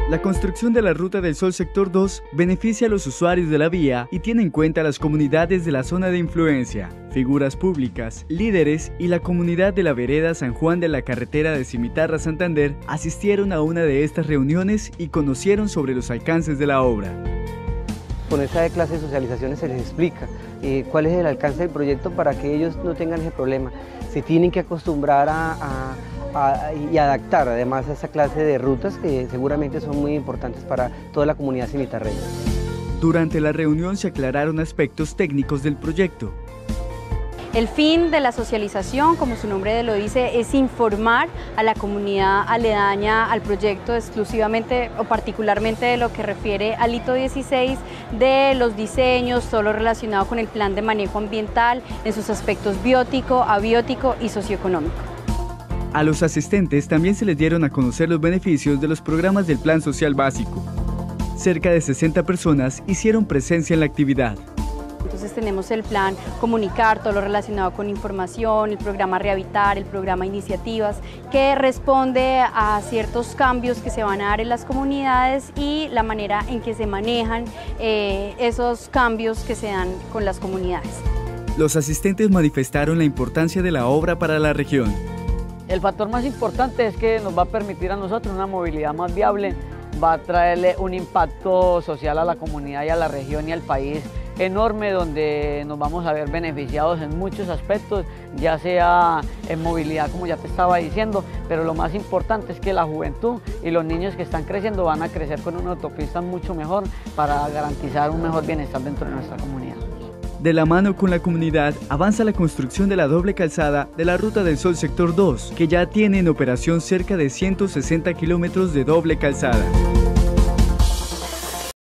La construcción de la Ruta del Sol Sector 2 beneficia a los usuarios de la vía y tiene en cuenta las comunidades de la zona de influencia, figuras públicas, líderes y la comunidad de la vereda San Juan de la carretera de Cimitarra-Santander asistieron a una de estas reuniones y conocieron sobre los alcances de la obra. Con esta clase de socializaciones se les explica cuál es el alcance del proyecto para que ellos no tengan ese problema. Se tienen que acostumbrar y adaptar además a esta clase de rutas que seguramente son muy importantes para toda la comunidad cimitarreña. Durante la reunión se aclararon aspectos técnicos del proyecto. El fin de la socialización, como su nombre lo dice, es informar a la comunidad aledaña al proyecto exclusivamente o particularmente de lo que refiere al hito 16, de los diseños, todo lo relacionado con el plan de manejo ambiental en sus aspectos biótico, abiótico y socioeconómico. A los asistentes también se les dieron a conocer los beneficios de los programas del Plan Social Básico. Cerca de 60 personas hicieron presencia en la actividad. Entonces tenemos el plan Comunicar, todo lo relacionado con información, el programa Rehabitar, el programa Iniciativas, que responde a ciertos cambios que se van a dar en las comunidades y la manera en que se manejan esos cambios que se dan con las comunidades. Los asistentes manifestaron la importancia de la obra para la región. El factor más importante es que nos va a permitir a nosotros una movilidad más viable, va a traerle un impacto social a la comunidad y a la región y al país enorme, donde nos vamos a ver beneficiados en muchos aspectos, ya sea en movilidad, como ya te estaba diciendo, pero lo más importante es que la juventud y los niños que están creciendo van a crecer con una autopista mucho mejor para garantizar un mejor bienestar dentro de nuestra comunidad. De la mano con la comunidad avanza la construcción de la doble calzada de la Ruta del Sol Sector 2, que ya tiene en operación cerca de 160 kilómetros de doble calzada.